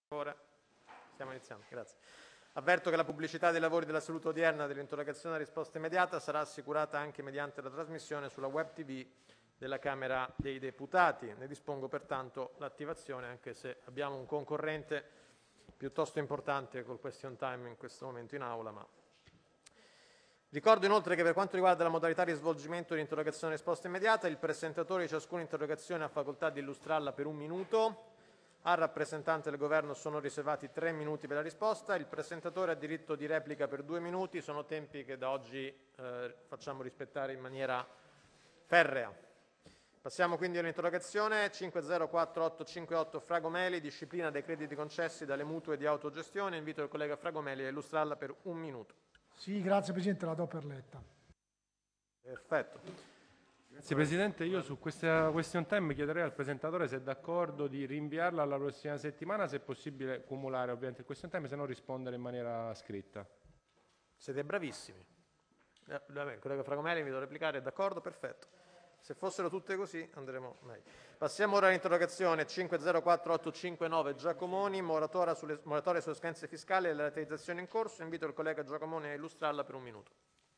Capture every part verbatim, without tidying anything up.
Ora stiamo iniziando, grazie. Avverto che la pubblicità dei lavori della seduta odierna dell'interrogazione a risposta immediata sarà assicurata anche mediante la trasmissione sulla web tivù della Camera dei Deputati. Ne dispongo pertanto l'attivazione, anche se abbiamo un concorrente piuttosto importante col question time in questo momento in aula. Ma... Ricordo inoltre che per quanto riguarda la modalità di svolgimento di interrogazione a risposta immediata, il presentatore di ciascuna interrogazione ha facoltà di illustrarla per un minuto. Al rappresentante del Governo sono riservati tre minuti per la risposta, il presentatore ha diritto di replica per due minuti, sono tempi che da oggi eh, facciamo rispettare in maniera ferrea. Passiamo quindi all'interrogazione cinque zero quattro otto cinque otto Fragomeli, disciplina dei crediti concessi dalle mutue di autogestione. Invito il collega Fragomeli a illustrarla per un minuto. Sì, grazie Presidente, la do per letta. Perfetto. Grazie Presidente, io su questa question time chiederei al presentatore se è d'accordo di rinviarla alla prossima settimana, se è possibile cumulare ovviamente il question time, se no rispondere in maniera scritta. Siete bravissimi. Eh, vabbè, il collega Fragomeli mi devo replicare, è d'accordo? Perfetto. Se fossero tutte così andremo meglio. Passiamo ora all'interrogazione cinque zero quattro otto cinque nove Giacomoni, moratoria sulle, moratoria sulle scadenze fiscali e le rateizzazioni in corso. Invito il collega Giacomoni a illustrarla per un minuto.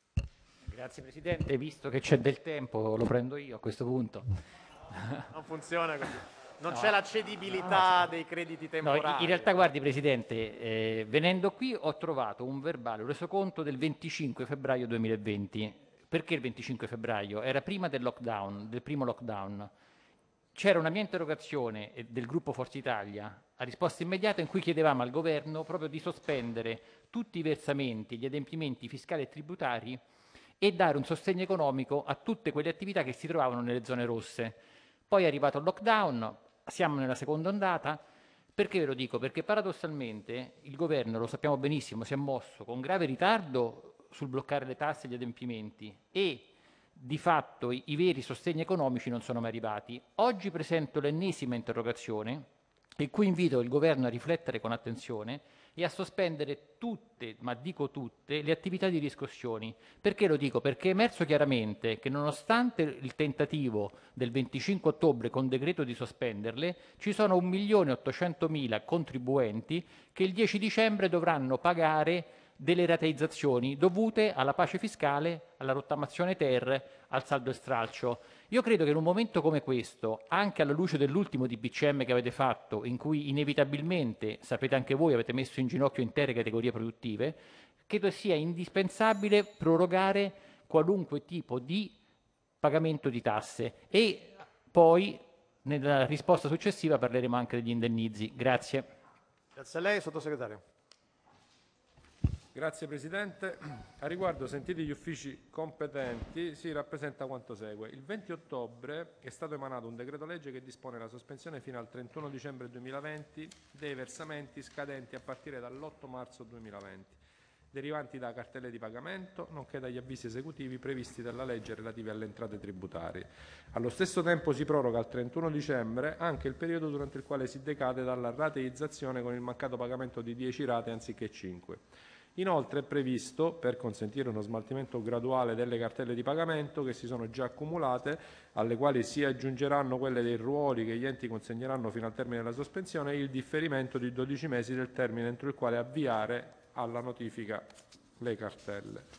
Grazie Presidente, visto che c'è del tempo lo prendo io a questo punto. Non funziona così. Non No. c'è la cedibilità dei crediti temporali. No, in realtà guardi Presidente, eh, venendo qui ho trovato un verbale, un resoconto del venticinque febbraio duemilaventi. Perché il venticinque febbraio? Era prima del lockdown, del primo lockdown. C'era una mia interrogazione del gruppo Forza Italia a risposta immediata in cui chiedevamo al Governo proprio di sospendere tutti i versamenti, gli adempimenti fiscali e tributari e dare un sostegno economico a tutte quelle attività che si trovavano nelle zone rosse. Poi è arrivato il lockdown, siamo nella seconda ondata. Perché ve lo dico? Perché paradossalmente il Governo, lo sappiamo benissimo, si è mosso con grave ritardo sul bloccare le tasse e gli adempimenti e di fatto i, i veri sostegni economici non sono mai arrivati. Oggi presento l'ennesima interrogazione in cui invito il Governo a riflettere con attenzione e a sospendere tutte, ma dico tutte, le attività di riscossioni. Perché lo dico? Perché è emerso chiaramente che nonostante il tentativo del venticinque ottobre con decreto di sospenderle, ci sono un milione ottocentomila contribuenti che il dieci dicembre dovranno pagare delle rateizzazioni dovute alla pace fiscale, alla rottamazione ter, al saldo e stralcio. Io credo che in un momento come questo, anche alla luce dell'ultimo D P C M che avete fatto, in cui inevitabilmente, sapete anche voi, avete messo in ginocchio intere categorie produttive, credo sia indispensabile prorogare qualunque tipo di pagamento di tasse e poi nella risposta successiva parleremo anche degli indennizi. Grazie. Grazie a lei, Sottosegretario. Grazie Presidente. A riguardo, sentiti gli uffici competenti, si rappresenta quanto segue. Il venti ottobre è stato emanato un decreto legge che dispone la sospensione fino al trentuno dicembre duemilaventi dei versamenti scadenti a partire dall'otto marzo duemilaventi, derivanti da cartelle di pagamento, nonché dagli avvisi esecutivi previsti dalla legge relativi alle entrate tributarie. Allo stesso tempo si proroga al trentuno dicembre anche il periodo durante il quale si decade dalla rateizzazione con il mancato pagamento di dieci rate anziché cinque. Inoltre è previsto, per consentire uno smaltimento graduale delle cartelle di pagamento che si sono già accumulate, alle quali si aggiungeranno quelle dei ruoli che gli enti consegneranno fino al termine della sospensione, il differimento di dodici mesi del termine entro il quale avviare alla notifica le cartelle.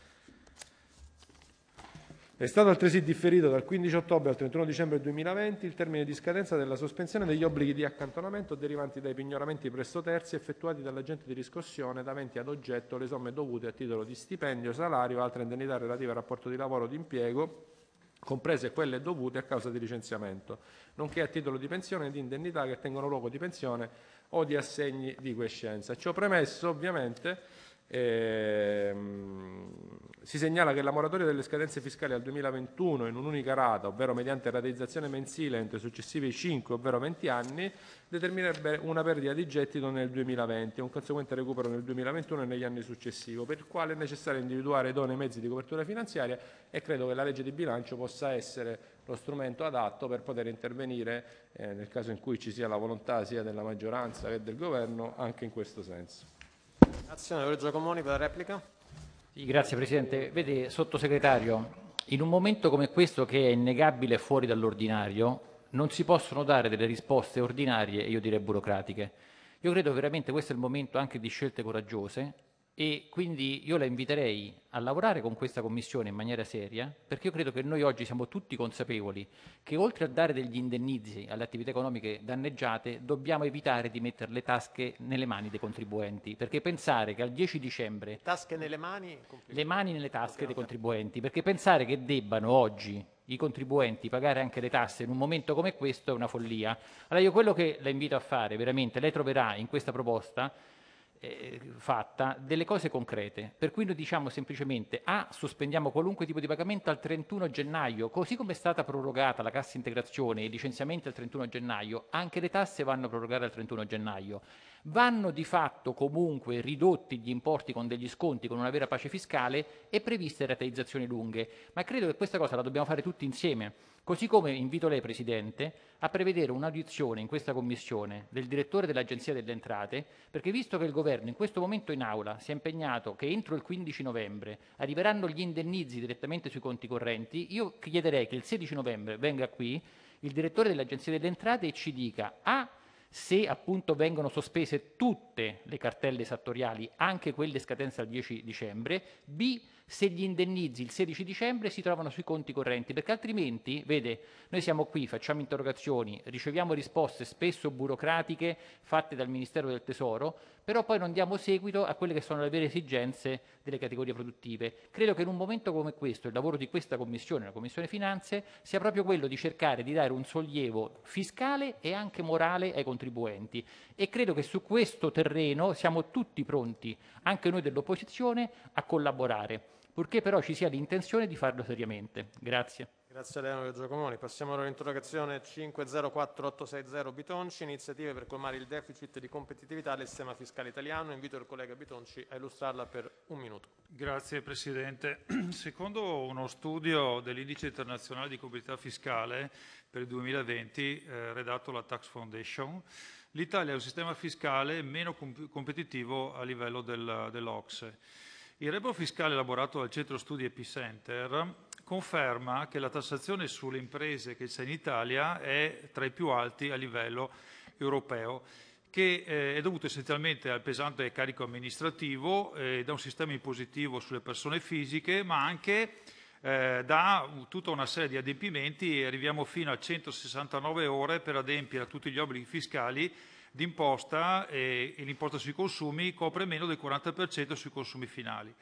È stato altresì differito dal quindici ottobre al trentuno dicembre duemilaventi il termine di scadenza della sospensione degli obblighi di accantonamento derivanti dai pignoramenti presso terzi effettuati dall'agente di riscossione ed aventi ad oggetto le somme dovute a titolo di stipendio, salario o altre indennità relative al rapporto di lavoro o di impiego, comprese quelle dovute a causa di licenziamento, nonché a titolo di pensione e di indennità che tengono luogo di pensione o di assegni di quiescenza. Ciò premesso, ovviamente, ehm, si segnala che la moratoria delle scadenze fiscali al duemilaventuno in un'unica rata, ovvero mediante rateizzazione mensile entro i successivi cinque, ovvero venti anni, determinerebbe una perdita di gettito nel duemilaventi e un conseguente recupero nel duemilaventuno e negli anni successivi, per il quale è necessario individuare idonei mezzi di copertura finanziaria e credo che la legge di bilancio possa essere lo strumento adatto per poter intervenire eh, nel caso in cui ci sia la volontà sia della maggioranza che del Governo anche in questo senso. Grazie, onorevole Giacomoni, per la replica. Sì, grazie Presidente. Vede, Sottosegretario, in un momento come questo che è innegabile fuori dall'ordinario, non si possono dare delle risposte ordinarie e io direi burocratiche. Io credo veramente questo è il momento anche di scelte coraggiose e quindi io la inviterei a lavorare con questa Commissione in maniera seria, perché io credo che noi oggi siamo tutti consapevoli che oltre a dare degli indennizzi alle attività economiche danneggiate, dobbiamo evitare di mettere le tasche nelle mani dei contribuenti, perché pensare che al dieci dicembre... Tasche nelle mani? Le mani nelle tasche dei contribuenti, perché pensare che debbano oggi i contribuenti pagare anche le tasse in un momento come questo è una follia. Allora io quello che la invito a fare, veramente, lei troverà in questa proposta eh, fatta delle cose concrete, per cui noi diciamo semplicemente A, sospendiamo qualunque tipo di pagamento al trentuno gennaio, così come è stata prorogata la cassa integrazione e i licenziamenti al trentuno gennaio, anche le tasse vanno prorogate al trentuno gennaio. Vanno di fatto comunque ridotti gli importi con degli sconti, con una vera pace fiscale e previste rateizzazioni lunghe, ma credo che questa cosa la dobbiamo fare tutti insieme, così come invito lei Presidente a prevedere un'audizione in questa Commissione del direttore dell'Agenzia delle Entrate, perché visto che il Governo in questo momento in Aula si è impegnato che entro il quindici novembre arriveranno gli indennizi direttamente sui conti correnti, io chiederei che il sedici novembre venga qui il direttore dell'Agenzia delle Entrate e ci dica A, se appunto vengono sospese tutte le cartelle esattoriali, anche quelle scadenze al dieci dicembre, B, se gli indennizi il sedici dicembre si trovano sui conti correnti, perché altrimenti, vede, noi siamo qui, facciamo interrogazioni, riceviamo risposte spesso burocratiche fatte dal Ministero del Tesoro, però poi non diamo seguito a quelle che sono le vere esigenze delle categorie produttive. Credo che in un momento come questo il lavoro di questa Commissione, la Commissione Finanze, sia proprio quello di cercare di dare un sollievo fiscale e anche morale ai contribuenti e credo che su questo terreno siamo tutti pronti, anche noi dell'opposizione, a collaborare, purché però ci sia l'intenzione di farlo seriamente. Grazie. Grazie a lei, onorevole Giacomoni. Passiamo ora all'interrogazione cinque zero quattro otto sei zero Bitonci, iniziative per colmare il deficit di competitività del sistema fiscale italiano. Invito il collega Bitonci a illustrarla per un minuto. Grazie Presidente. Secondo uno studio dell'Indice internazionale di competitività fiscale per il duemilaventi, eh, redatto la Tax Foundation, l'Italia ha un sistema fiscale meno comp- competitivo a livello del, dell'O C S E. Il report fiscale elaborato dal Centro Studi Epicenter conferma che la tassazione sulle imprese che c'è in Italia è tra i più alti a livello europeo, che eh, è dovuto essenzialmente al pesante carico amministrativo e da un sistema impositivo sulle persone fisiche, ma anche eh, da tutta una serie di adempimenti e arriviamo fino a centosessantanove ore per adempiere a tutti gli obblighi fiscali d'imposta e, e l'imposta sui consumi copre meno del quaranta per cento sui consumi finali.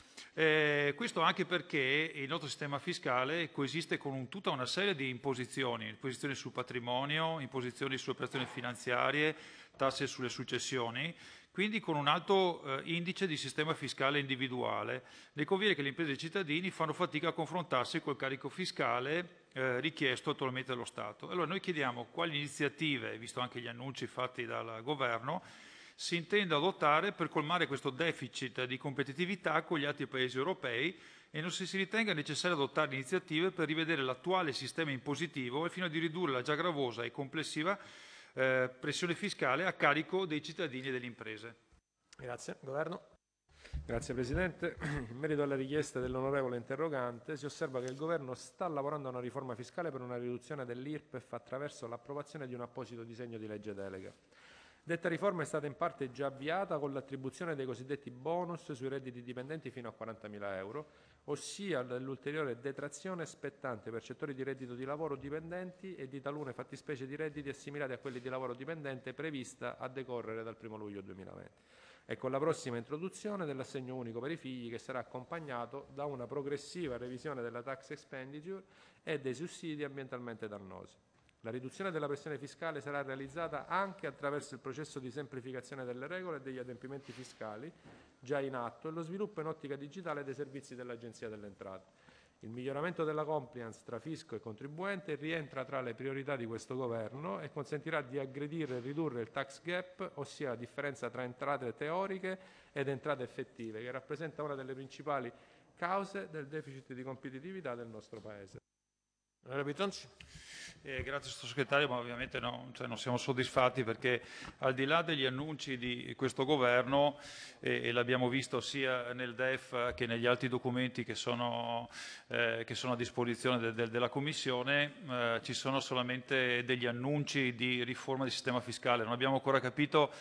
Eh, questo anche perché il nostro sistema fiscale coesiste con un, tutta una serie di imposizioni, imposizioni sul patrimonio, imposizioni sulle operazioni finanziarie, tasse sulle successioni, quindi con un alto eh, indice di sistema fiscale individuale. Ne conviene che le imprese e i cittadini fanno fatica a confrontarsi col carico fiscale eh, richiesto attualmente dallo Stato. Allora noi chiediamo quali iniziative, visto anche gli annunci fatti dal Governo, si intende adottare per colmare questo deficit di competitività con gli altri paesi europei e non si, si ritenga necessario adottare iniziative per rivedere l'attuale sistema impositivo e fino a di ridurre la già gravosa e complessiva eh, pressione fiscale a carico dei cittadini e delle imprese. Grazie. Governo. Grazie Presidente. In merito alla richiesta dell'onorevole interrogante, si osserva che il Governo sta lavorando a una riforma fiscale per una riduzione dell'I R P E F attraverso l'approvazione di un apposito disegno di legge delega. Detta riforma è stata in parte già avviata con l'attribuzione dei cosiddetti bonus sui redditi dipendenti fino a quarantamila euro, ossia dell'ulteriore detrazione spettante per percettori di reddito di lavoro dipendenti e di talune fattispecie di redditi assimilati a quelli di lavoro dipendente prevista a decorrere dal primo luglio duemilaventi. E con la prossima introduzione dell'assegno unico per i figli, che sarà accompagnato da una progressiva revisione della tax expenditure e dei sussidi ambientalmente dannosi. La riduzione della pressione fiscale sarà realizzata anche attraverso il processo di semplificazione delle regole e degli adempimenti fiscali già in atto e lo sviluppo in ottica digitale dei servizi dell'Agenzia delle Entrate. Il miglioramento della compliance tra fisco e contribuente rientra tra le priorità di questo Governo e consentirà di aggredire e ridurre il tax gap, ossia la differenza tra entrate teoriche ed entrate effettive, che rappresenta una delle principali cause del deficit di competitività del nostro Paese. Onorevole Bitonci. Eh, grazie Sottosegretario, ma ovviamente no, cioè non siamo soddisfatti perché al di là degli annunci di questo Governo, eh, e l'abbiamo visto sia nel D E F che negli altri documenti che sono, eh, che sono a disposizione de, de, della Commissione, eh, ci sono solamente degli annunci di riforma del sistema fiscale. Non abbiamo ancora capito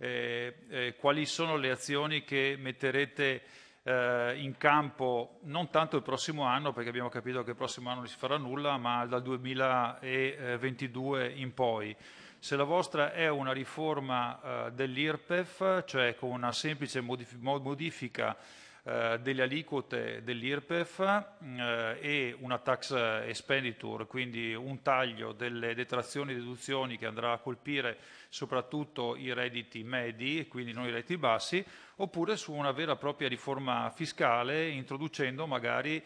eh, eh, quali sono le azioni che metterete eh, in campo non tanto il prossimo anno, perché abbiamo capito che il prossimo anno non si farà nulla, ma dal duemilaventidue in poi. Se la vostra è una riforma eh, dell'I R P E F, cioè con una semplice modif- modifica eh, delle aliquote dell'I R P E F eh, e una tax expenditure, quindi un taglio delle detrazioni e deduzioni che andrà a colpire soprattutto i redditi medi, quindi non i redditi bassi, oppure su una vera e propria riforma fiscale, introducendo magari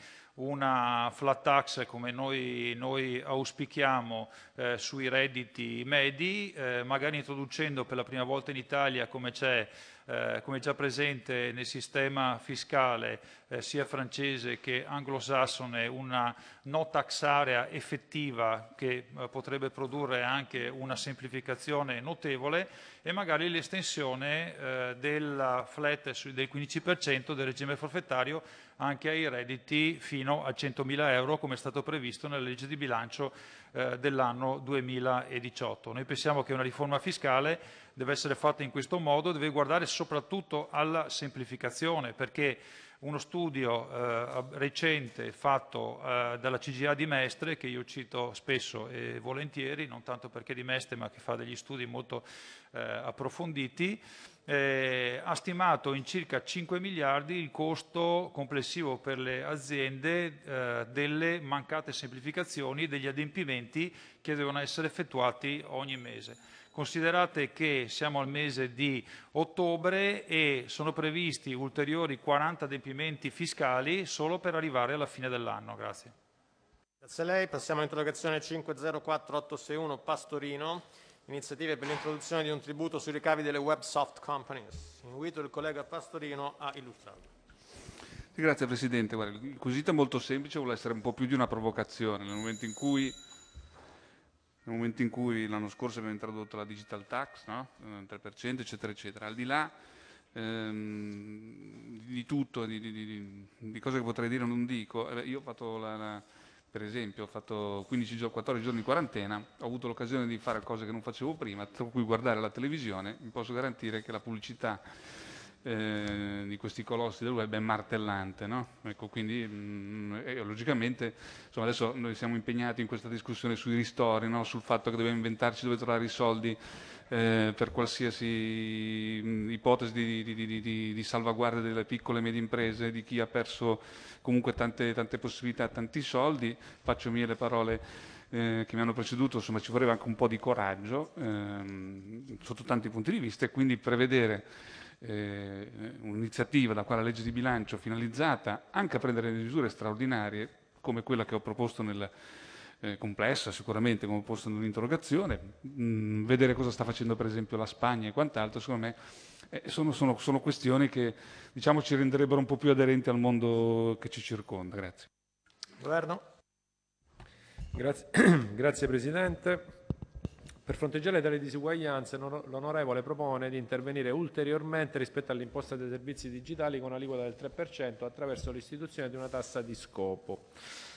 una flat tax come noi, noi auspichiamo eh, sui redditi medi, eh, magari introducendo per la prima volta in Italia, come c'è eh, come già presente nel sistema fiscale eh, sia francese che anglosassone, una no tax area effettiva che eh, potrebbe produrre anche una semplificazione notevole, e magari l'estensione eh, della flat del quindici per cento del regime forfettario anche ai redditi fino a centomila euro, come è stato previsto nella legge di bilancio eh, dell'anno duemiladiciotto. Noi pensiamo che una riforma fiscale deve essere fatta in questo modo, deve guardare soprattutto alla semplificazione, perché uno studio eh, recente fatto eh, dalla C G A di Mestre, che io cito spesso e volentieri, non tanto perché di Mestre, ma che fa degli studi molto eh, approfonditi, eh, ha stimato in circa cinque miliardi il costo complessivo per le aziende eh, delle mancate semplificazioni, degli adempimenti che devono essere effettuati ogni mese. Considerate che siamo al mese di ottobre e sono previsti ulteriori quaranta adempimenti fiscali solo per arrivare alla fine dell'anno. Grazie. Grazie a lei. Passiamo all'interrogazione cinque zero quattro otto sei uno Pastorino, iniziative per l'introduzione di un tributo sui ricavi delle web soft companies. Invito il collega Pastorino a illustrarlo. Grazie Presidente. Guarda, il quesito è molto semplice, vuole essere un po' più di una provocazione. Nel momento in cui Nel momento in cui l'anno scorso abbiamo introdotto la digital tax, no? tre per cento, eccetera, eccetera. Al di là ehm, di tutto, di, di, di, di cose che potrei dire o non dico, eh, io ho fatto, la, la, per esempio, ho fatto quindici, quattordici giorni di quarantena, ho avuto l'occasione di fare cose che non facevo prima, tra cui guardare la televisione. Vi posso garantire che la pubblicità Eh, di questi colossi del web è martellante, no? Ecco, quindi mh, eh, logicamente insomma, adesso noi siamo impegnati in questa discussione sui ristori, no? Sul fatto che dobbiamo inventarci dove trovare i soldi eh, per qualsiasi mh, ipotesi di, di, di, di, di salvaguardia delle piccole e medie imprese, di chi ha perso comunque tante, tante possibilità, tanti soldi. Faccio mie le parole Eh, che mi hanno preceduto, insomma ci voleva anche un po' di coraggio ehm, sotto tanti punti di vista, e quindi prevedere eh, un'iniziativa da qua alla legge di bilancio finalizzata anche a prendere misure straordinarie come quella che ho proposto nel eh, complessa sicuramente, come ho proposto nell'interrogazione, mh, vedere cosa sta facendo per esempio la Spagna e quant'altro, secondo me eh, sono, sono, sono questioni che diciamo ci renderebbero un po' più aderenti al mondo che ci circonda. Grazie. Governo. Grazie, Grazie Presidente. Per fronteggiare tali disuguaglianze l'onorevole propone di intervenire ulteriormente rispetto all'imposta dei servizi digitali con aliquota del tre per cento attraverso l'istituzione di una tassa di scopo.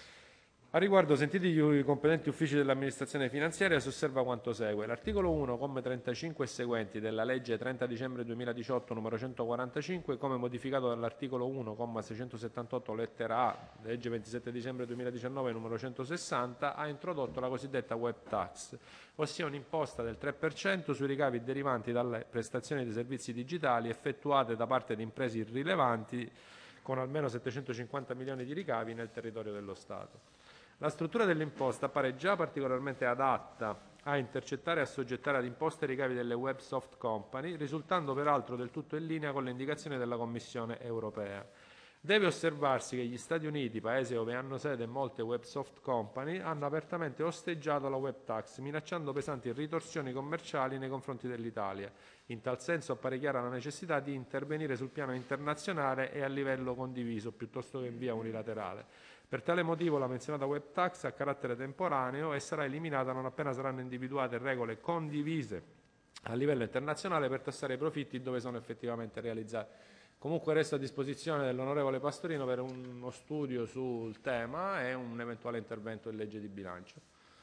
A riguardo, sentiti i competenti uffici dell'amministrazione finanziaria, si osserva quanto segue. L'articolo uno, comma trentacinque e seguenti della legge trenta dicembre duemiladiciotto numero centoquarantacinque, come modificato dall'articolo uno, comma seicentosettantotto lettera A, legge ventisette dicembre duemiladiciannove numero centosessanta, ha introdotto la cosiddetta web tax, ossia un'imposta del tre per cento sui ricavi derivanti dalle prestazioni dei servizi digitali effettuate da parte di imprese irrilevanti con almeno settecentocinquanta milioni di ricavi nel territorio dello Stato. La struttura dell'imposta appare già particolarmente adatta a intercettare e assoggettare ad imposte i ricavi delle web soft company, risultando peraltro del tutto in linea con le indicazioni della Commissione europea. Deve osservarsi che gli Stati Uniti, paese dove hanno sede molte web soft company, hanno apertamente osteggiato la web tax, minacciando pesanti ritorsioni commerciali nei confronti dell'Italia. In tal senso appare chiara la necessità di intervenire sul piano internazionale e a livello condiviso, piuttosto che in via unilaterale. Per tale motivo la menzionata web tax ha carattere temporaneo e sarà eliminata non appena saranno individuate regole condivise a livello internazionale per tassare i profitti dove sono effettivamente realizzati. Comunque resto a disposizione dell'onorevole Pastorino per uno studio sul tema e un eventuale intervento in legge di bilancio.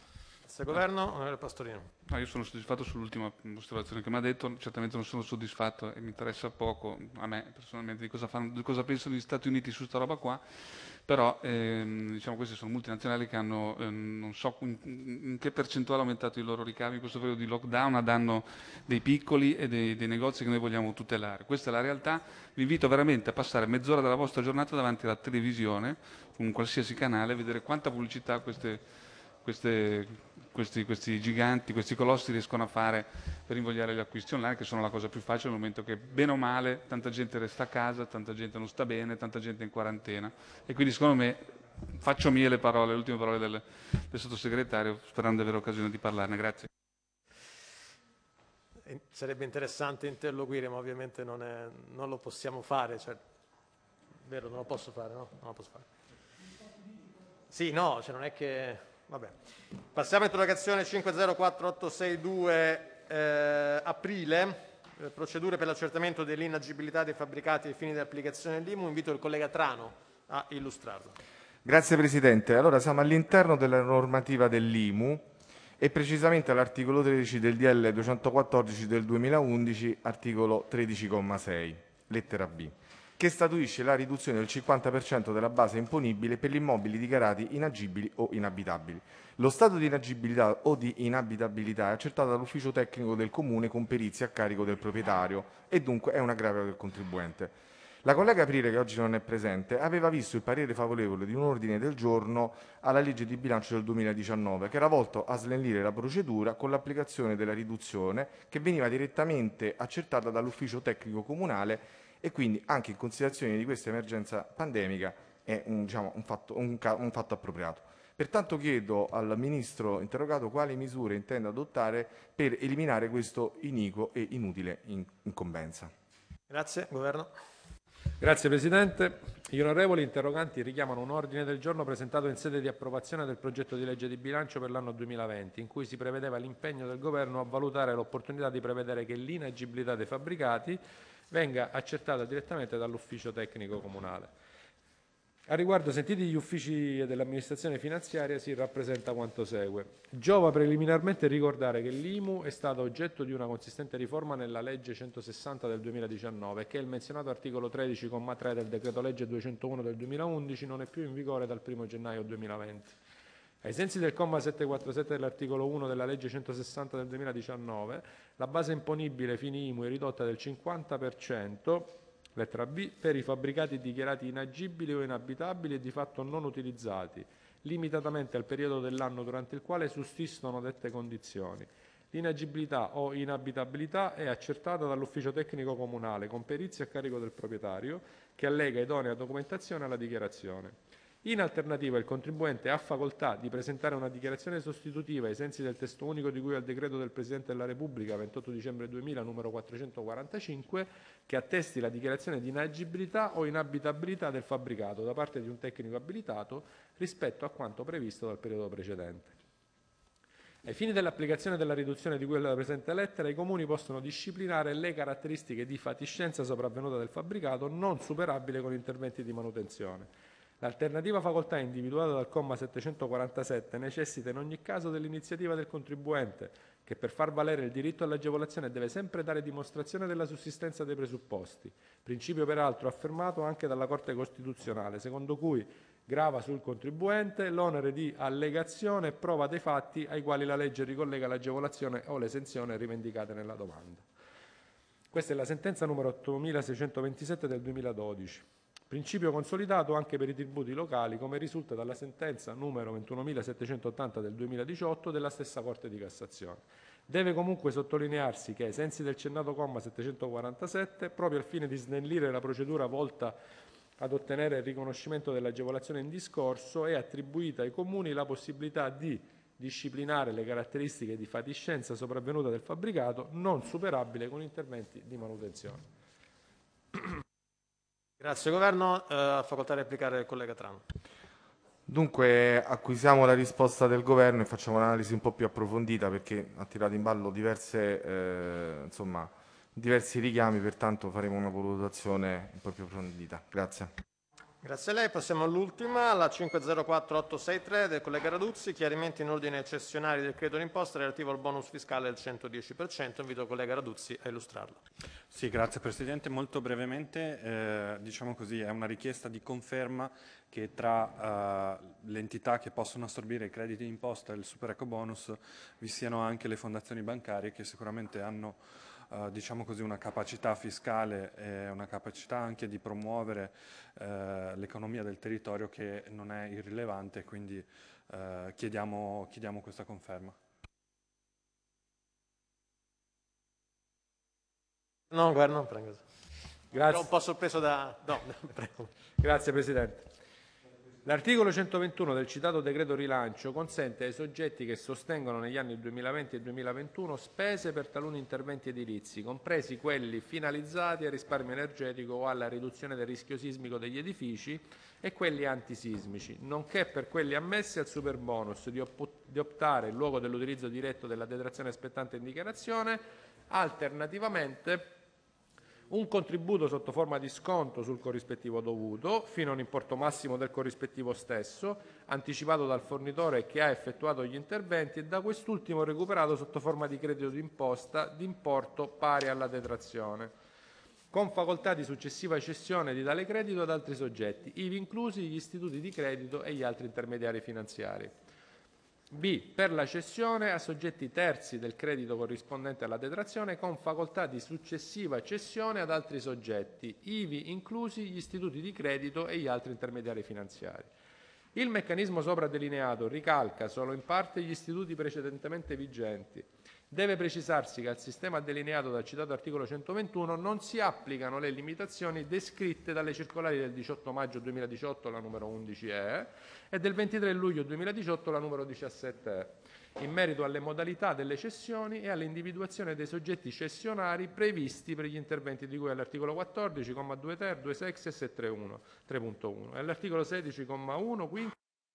Grazie Governo, onorevole Pastorino. No, io sono soddisfatto sull'ultima osservazione che mi ha detto, certamente non sono soddisfatto e mi interessa poco a me personalmente di cosa, fanno, di cosa pensano gli Stati Uniti su sta roba qua, però ehm, diciamo queste sono multinazionali che hanno, ehm, non so in, in che percentuale ha aumentato i loro ricavi in questo periodo di lockdown a danno dei piccoli e dei, dei negozi che noi vogliamo tutelare. Questa è la realtà, vi invito veramente a passare mezz'ora della vostra giornata davanti alla televisione, con qualsiasi canale, a vedere quanta pubblicità queste... Queste, questi, questi giganti, questi colossi riescono a fare per invogliare gli acquisti online, che sono la cosa più facile nel momento che bene o male tanta gente resta a casa, tanta gente non sta bene, tanta gente è in quarantena e quindi secondo me faccio mie le parole, le ultime parole del, del sottosegretario sperando di avere occasione di parlarne. Grazie. Sarebbe interessante interloquire, ma ovviamente non, è, non lo possiamo fare, cioè, vero, non lo posso fare, no? Non lo posso fare. Sì, no, cioè non è che... Vabbè. Passiamo all'interrogazione cinque zero quattro otto sei due eh, aprile, eh, procedure per l'accertamento dell'inagibilità dei fabbricati ai fini dell'applicazione dell'I M U. Invito il collega Trano a illustrarlo. Grazie Presidente. Allora siamo all'interno della normativa dell'I M U e precisamente all'articolo tredici del D L duecentoquattordici del duemilaundici, articolo tredici comma sei, lettera B, che statuisce la riduzione del cinquanta per cento della base imponibile per gli immobili dichiarati inagibili o inabitabili. Lo stato di inagibilità o di inabitabilità è accertato dall'ufficio tecnico del Comune con perizia a carico del proprietario e dunque è un aggravio del contribuente. La collega Aprile, che oggi non è presente, aveva visto il parere favorevole di un ordine del giorno alla legge di bilancio del duemiladiciannove, che era volto a snellire la procedura con l'applicazione della riduzione che veniva direttamente accertata dall'ufficio tecnico comunale e quindi anche in considerazione di questa emergenza pandemica è un, diciamo, un, fatto, un, un fatto appropriato. Pertanto chiedo al Ministro interrogato quali misure intende adottare per eliminare questo iniquo e inutile incombenza. Grazie. Governo. Grazie Presidente. Gli onorevoli interroganti richiamano un ordine del giorno presentato in sede di approvazione del progetto di legge di bilancio per l'anno duemilaventi, in cui si prevedeva l'impegno del Governo a valutare l'opportunità di prevedere che l'inagibilità dei fabbricati venga accertata direttamente dall'ufficio tecnico comunale. A riguardo, sentiti gli uffici dell'amministrazione finanziaria, si rappresenta quanto segue. Giova preliminarmente ricordare che l'I M U è stato oggetto di una consistente riforma nella legge centosessanta del duemiladiciannove e che il menzionato articolo tredici comma tre del decreto legge duecentouno del duemilaundici non è più in vigore dal primo gennaio duemilaventi. Ai sensi del comma settecentoquarantasette dell'articolo uno della legge centosessanta del duemiladiciannove, la base imponibile fini I M U è ridotta del cinquanta per cento, lettera B, per i fabbricati dichiarati inagibili o inabitabili e di fatto non utilizzati, limitatamente al periodo dell'anno durante il quale sussistono dette condizioni. L'inagibilità o inabitabilità è accertata dall'ufficio tecnico comunale con perizia a carico del proprietario che allega idonea documentazione alla dichiarazione. In alternativa, il contribuente ha facoltà di presentare una dichiarazione sostitutiva ai sensi del testo unico di cui al decreto del Presidente della Repubblica ventotto dicembre duemila numero quattrocentoquarantacinque che attesti la dichiarazione di inagibilità o inabitabilità del fabbricato da parte di un tecnico abilitato rispetto a quanto previsto dal periodo precedente. Ai fini dell'applicazione della riduzione di cui alla presente lettera, i comuni possono disciplinare le caratteristiche di fatiscenza sopravvenuta del fabbricato non superabile con interventi di manutenzione. L'alternativa facoltà individuata dal comma settecentoquarantasette necessita in ogni caso dell'iniziativa del contribuente, che per far valere il diritto all'agevolazione deve sempre dare dimostrazione della sussistenza dei presupposti, principio peraltro affermato anche dalla Corte Costituzionale, secondo cui grava sul contribuente l'onere di allegazione e prova dei fatti ai quali la legge ricollega l'agevolazione o l'esenzione rivendicate nella domanda. Questa è la sentenza numero ottomilaseicentoventisette del duemiladodici. Principio consolidato anche per i tributi locali, come risulta dalla sentenza numero ventunomilasettecentottanta del duemiladiciotto della stessa Corte di Cassazione. Deve comunque sottolinearsi che, ai sensi del cennato comma settecentoquarantasette, proprio al fine di snellire la procedura volta ad ottenere il riconoscimento dell'agevolazione in discorso, è attribuita ai comuni la possibilità di disciplinare le caratteristiche di fatiscenza sopravvenuta del fabbricato non superabile con interventi di manutenzione. Grazie Governo, eh, facoltà di replicare il collega Trano. Dunque acquisiamo la risposta del Governo e facciamo un'analisi un po' più approfondita perché ha tirato in ballo diverse, eh, insomma, diversi richiami, pertanto faremo una valutazione un po' più approfondita. Grazie. Grazie a lei. Passiamo all'ultima, la cinque zero quattro otto sei tre del collega Raduzzi, chiarimenti in ordine ai cessionari del credito d'imposta relativo al bonus fiscale del centodieci per cento. Invito il collega Raduzzi a illustrarlo. Sì, grazie Presidente. Molto brevemente, eh, diciamo così, è una richiesta di conferma che tra eh, le entità che possono assorbire i crediti d'imposta e il super eco bonus vi siano anche le fondazioni bancarie che sicuramente hanno Uh, diciamo così, una capacità fiscale e una capacità anche di promuovere uh, l'economia del territorio che non è irrilevante, quindi uh, chiediamo, chiediamo questa conferma. No, guarda, non prego. Grazie. Ero un po' sorpreso da... No, prego. Grazie Presidente. L'articolo centoventuno del citato decreto rilancio consente ai soggetti che sostengono negli anni duemilaventi e duemilaventuno spese per taluni interventi edilizi, compresi quelli finalizzati al risparmio energetico o alla riduzione del rischio sismico degli edifici e quelli antisismici, nonché per quelli ammessi al superbonus di, op- di optare in luogo dell'utilizzo diretto della detrazione spettante in dichiarazione, alternativamente un contributo sotto forma di sconto sul corrispettivo dovuto, fino a un importo massimo del corrispettivo stesso, anticipato dal fornitore che ha effettuato gli interventi e da quest'ultimo recuperato sotto forma di credito d'imposta di importo pari alla detrazione, con facoltà di successiva cessione di tale credito ad altri soggetti, ivi inclusi gli istituti di credito e gli altri intermediari finanziari. B. Per la cessione a soggetti terzi del credito corrispondente alla detrazione con facoltà di successiva cessione ad altri soggetti, ivi inclusi gli istituti di credito e gli altri intermediari finanziari. Il meccanismo sopra delineato ricalca solo in parte gli istituti precedentemente vigenti. Deve precisarsi che al sistema delineato dal citato articolo centoventuno non si applicano le limitazioni descritte dalle circolari del diciotto maggio duemiladiciotto, la numero undici E, e del ventitré luglio duemiladiciotto, la numero diciassette E, in merito alle modalità delle cessioni e all'individuazione dei soggetti cessionari previsti per gli interventi di cui all'articolo quattordici, comma due ter, due sex e settecentotrentatré tre punto uno e all'articolo sedici, comma uno, quinto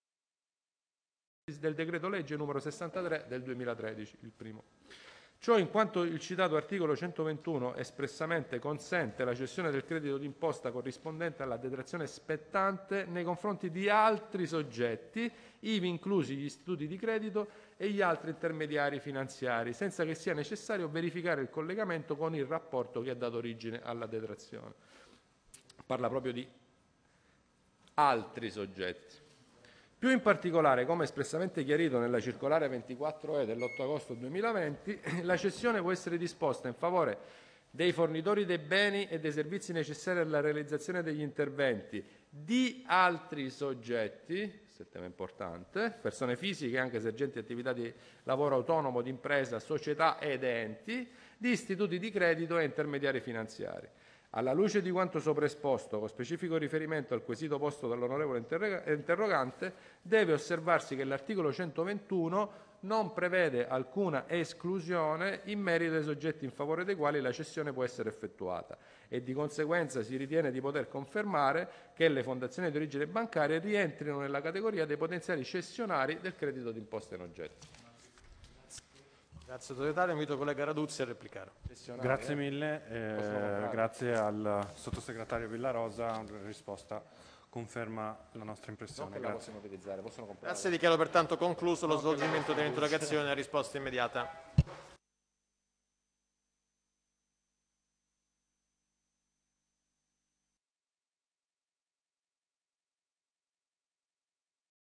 del decreto legge numero sessantatré del duemilatredici, il primo. Ciò in quanto il citato articolo centoventuno espressamente consente la cessione del credito d'imposta corrispondente alla detrazione spettante nei confronti di altri soggetti, ivi inclusi gli istituti di credito e gli altri intermediari finanziari, senza che sia necessario verificare il collegamento con il rapporto che ha dato origine alla detrazione. Parla proprio di altri soggetti. Più in particolare, come espressamente chiarito nella circolare ventiquattro E dell'otto agosto duemilaventi, la cessione può essere disposta in favore dei fornitori dei beni e dei servizi necessari alla realizzazione degli interventi di altri soggetti, questo è il tema importante, persone fisiche anche esercenti attività di lavoro autonomo, di impresa, società ed enti, di istituti di credito e intermediari finanziari. Alla luce di quanto sopra esposto, con specifico riferimento al quesito posto dall'onorevole interrogante, deve osservarsi che l'articolo centoventuno non prevede alcuna esclusione in merito ai soggetti in favore dei quali la cessione può essere effettuata e di conseguenza si ritiene di poter confermare che le fondazioni di origine bancaria rientrino nella categoria dei potenziali cessionari del credito d'imposta in oggetto. Grazie Sottosegretario, invito il collega Raduzzi a replicare. Grazie mille, eh, grazie al sottosegretario Villarosa, la risposta conferma la nostra impressione. La possono utilizzare, possono comprare. Grazie, dichiaro pertanto concluso lo svolgimento dell'interrogazione a risposta immediata.